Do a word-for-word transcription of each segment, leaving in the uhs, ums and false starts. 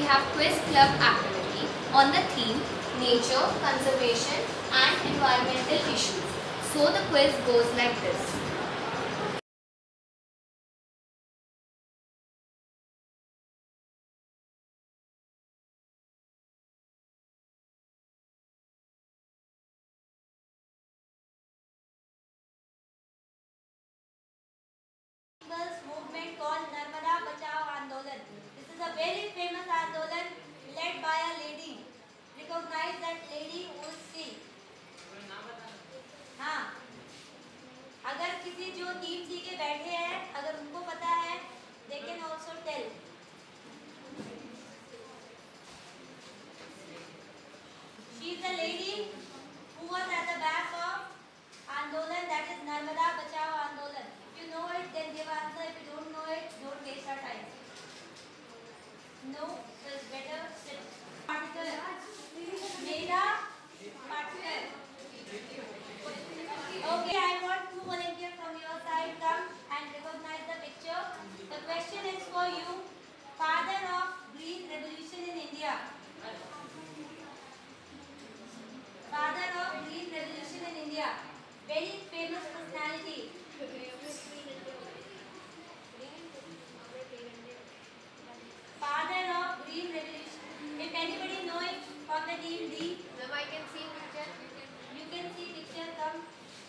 have quiz club activity on the theme nature, conservation and environmental issues. So the quiz goes like this. Movement called Narmada Bachao Andolan. This is a very famous Andolan led by a lady. Recognize that lady who is she. हाँ, अगर किसी जो team सी के बैठे हैं, अगर उनको पता है, they can also tell. She is a lady who was at the back of Andolan, that is Narmada Bachao Andolan. If you know it, then give answer. If you don't know it, don't waste our time. No, so it's better sit. Particle. Mera particle. Okay, I want two volunteers from your side. Come and recognize the picture. The question is for you. Father of Green Revolution in India. Father of Green Revolution in India. Very famous personality. Father of Green Revolution. If anybody know it from the team D, Ma'am, I can see picture. you can see picture. Come.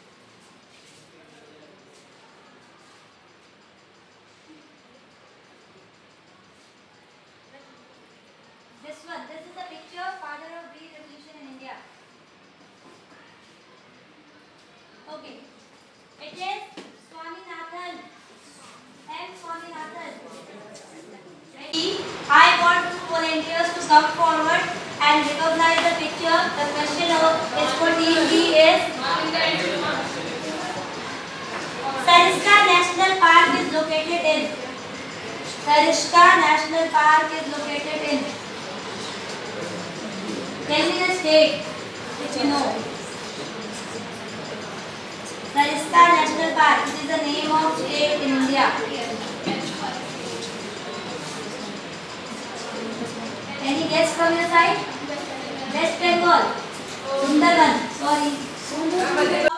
This one. This is the picture. Father of Green Revolution in India. Okay. It is Swaminathan. M. Swaminathan. Ready? I want two volunteers to come forward and recognize the picture. The question is for team B is Sarishta National Park is located in. Sarishta National Park is located in. Tell me the state which you know. Sarishta National Park. It is the name of state in India. Any guess from your side? West Bengal. Sundarban. Sorry.